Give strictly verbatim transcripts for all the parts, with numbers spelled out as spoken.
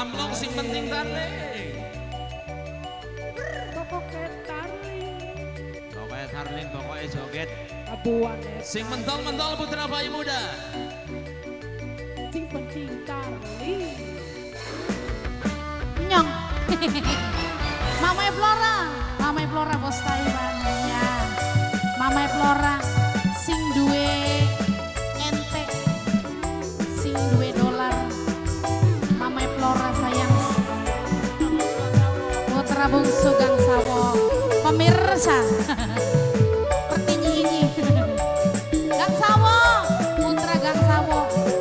Amplong sing penting tarling. Pokoknya tarling. Pokoknya tarling, pokoknya joget. Abuannya. Sing mentol-mentol putra bayi muda. Sing penting tarling. Nyong. Mamai Flora, Mamai Flora bos Taiwan ya. Mamai Flora sing duwe ente, sing duwe dolar. Mamai Flora sayang. Putra bungsu Gang Sawo, pemirsa. Pertinyi Gang Sawo, putra Gang Sawo.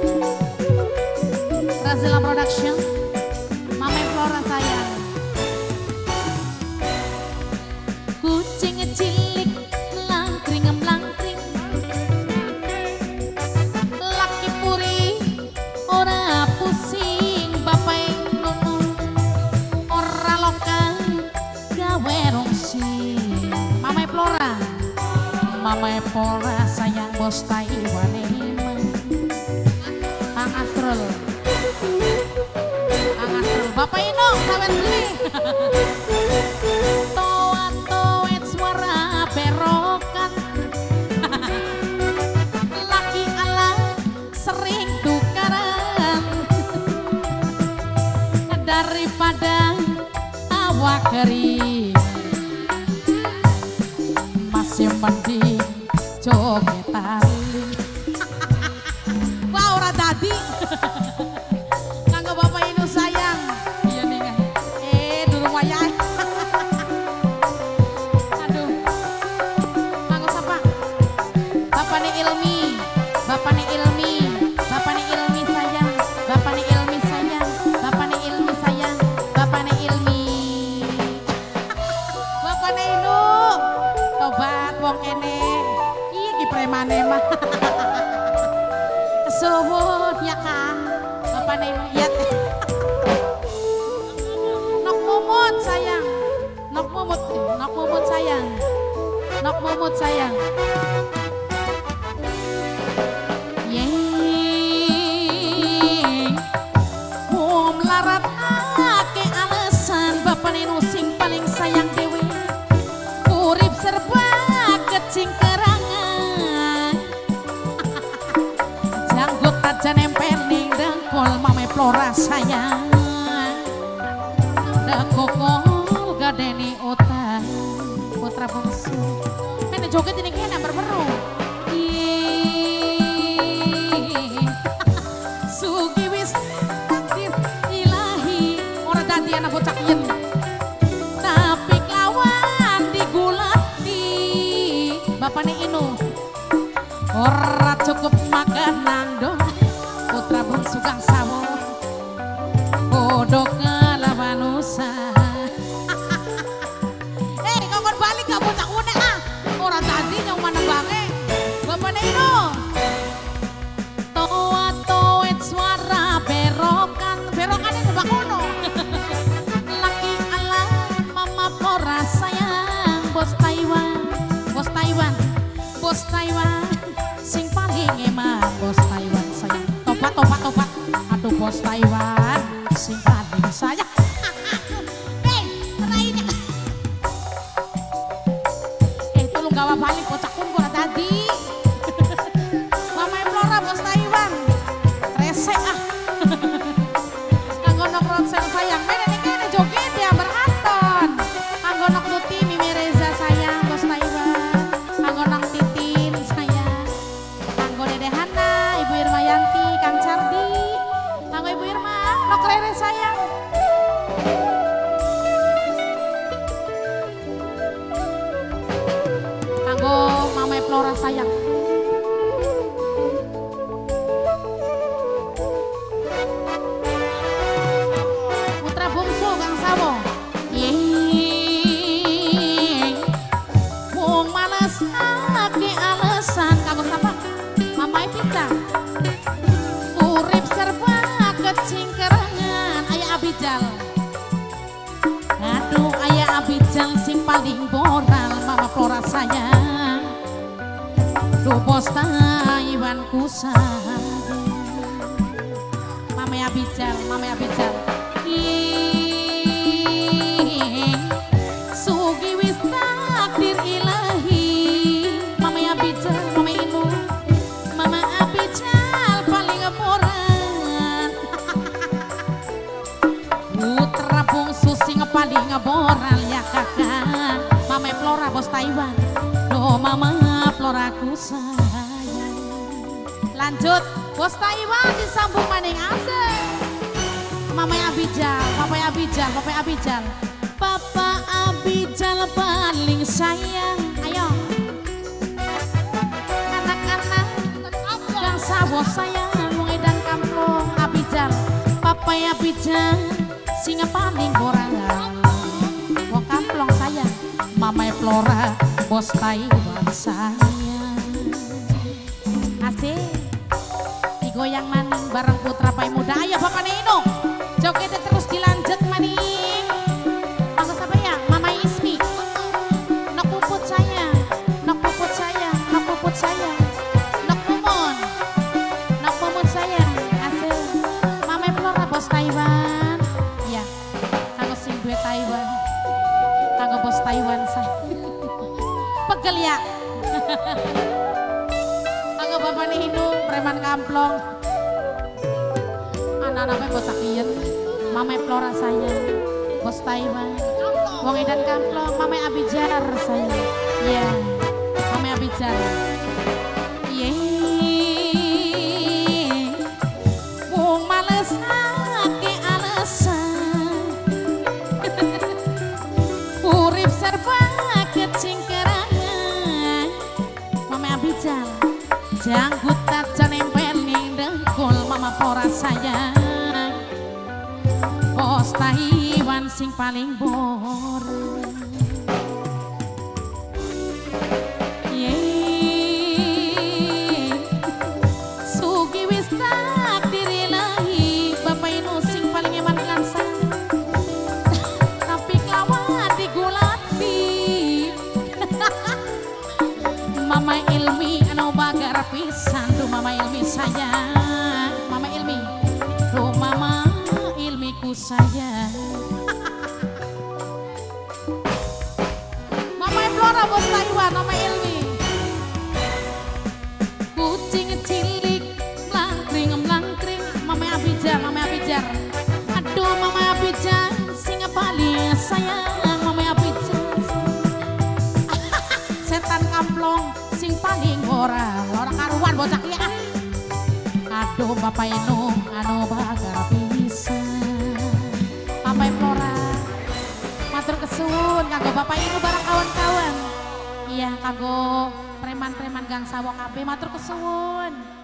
Razila Production, Mamai Flora sayang. Kucing cilik langkring langkring, laki puri ora pusing, bapak nono ora loka gawe rungsing. Mamai Flora, Mamai Flora sayang bos Taiwan emang. Kang Astrul, Kang Astrul, bapak Ino kawan beli. Berokan laki ala sering tukaran daripada awak kering masih mending joget tali. Wah ora dadi kanggo bapak Inu sayang. Iya nih eh durung wayah. Ilmi, Bapak nih Ilmi, Bapak nih Ilmi sayang, Bapak nih Ilmi sayang, Bapak nih Ilmi sayang, Bapak nih Ilmi, Bapak nih Inu, tobat wong kene, iya ki premane mah, kesuwun ya kang, Bapak nih Inu iya teh, nok mumut sayang, nok mumut, nok mumut sayang, nok mumut sayang. Larat ake alasan bapak Nino sing paling sayang dewe, urip serba kecing kerangan. Janggut aja nempel ning dengkul Mamai Flora sayang, dekokol gadeni utang putra bungsu mene joget ini kena bermeru. Sugi wis Diana bocah yen tapi kelawan digulati bapak nih Inu ora cukup makan nandong putra bungsu Gang Sawo kodok ngelawan usah. Eh kakon balik gak bocah unek ah ora tadi yang mana banget bapak nih Inu toa toet suara berokan berokan ini bakono. Flora sayang bos Taiwan, bos Taiwan, bos Taiwan, sing paling emang bos Taiwan sayang. Topat topat topat, aduh bos Taiwan, sing paling sayang. Hei, raine. Eh tolong gawa balik bocah kumpul tadi. Mamai Flora bos Taiwan, resek ah. Kanggo nok ronsel sayang, beda nih kene joget ya beranton. Anggonok Tuti Mimi Reza sayang bos Taiwan, anggonok Titin sayang, anggo Dede Hana, Ibu Irma Yanti, Kang Cardi, anggo Ibu Irma, nok Rere sayang. Anggo Mamai Flora sayang. Putra bungsu Gang Sawo. Ake alasan kamu sama Mamai Pita urip serba kecing kerangan ayah Abijal. Aduh ayah Abijal sing paling moral Mama Flora sayang. kakak Mama Flora bos Taiwan. Do Mama Flora ku sayang. Lanjut bos Taiwan disambung maning asik. Mama Abijal, Papa Abijal, Papa Abijal. Papa Abijal paling sayang. Ayo. Anak-anak yang sabo sayang wong edan kamplong Abijal. Papa Abijal singa paling borangan. Wong kamplong sayang. Mama Flora bos Taiwan sayang. Asik. Digoyang maning bareng putra pai muda. Ayo Bapak Nino. Jogetnya terus dilanjut maning. Mangga siapa ya? Mama Ismi. Nok puput saya, nok puput saya, nok puput saya, nok pumon, nok pumut saya. Asal Mama Flora bos Taiwan. Ya, kanggo sing duwe Taiwan, kanggo bos Taiwan saya. Pegel ya. Kanggo Bapak Nino, preman kamplong. Anak-anaknya bocah kiyen. Mama Flora sayang bos Taiwan. Wong edan kamplong Mama Abijar sayang. Iya Mama Abijar. Iya wong males ake alasan. Urip serba kecingkerangan. Mama Abijar janggut taja nempel ning dengkul Mama Flora sayang. Bos Taiwan sing paling boring. Yeay Sugi wis takdir ilahi. Bapak Inu sing paling eman langsang. Tapi kawan digulati. Mama Ilmi anu bagar pisan. Duh Mama Ilmi sayang. Mama Ilmi. Duh Mama ku sayang. Mama Flora bos Taiwan, Mama Ilmi. Kucing cilik melangkring melangkring. Mama Abijar, Mama Abijar. Aduh Mama Abijar singa paling sayang. Mama Abijar. Setan kamplong sing paling ora ora karuan bocah ya. Aduh Bapak Inu anu bagar pisan. Mama Flora matur kesuwun kanggo Bapak Inu barang kawan-kawan. Iya kanggo preman-preman gang sawo kabeh matur kesuwun.